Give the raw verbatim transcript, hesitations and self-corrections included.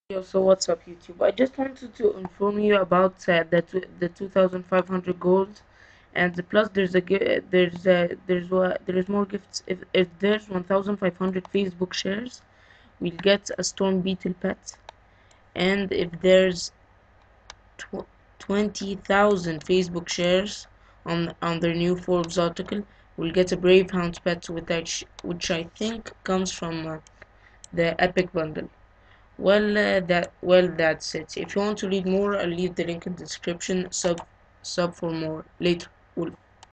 Yo, so what's up, YouTube? I just wanted to inform you about uh, the two, the two thousand five hundred goals, and the plus there's a gi- there's a, there's wa- there's more gifts. If if there's one thousand five hundred Facebook shares, we'll get a Storm Beetle pet, and if there's tw twenty thousand Facebook shares on on their new Forbes article, we'll get a Brave Hound pet, with that sh which I think comes from uh, the Epic bundle. Well, uh, that well, that's it. If you want to read more, I'll leave the link in the description. Sub, sub for more. Later, Wolf.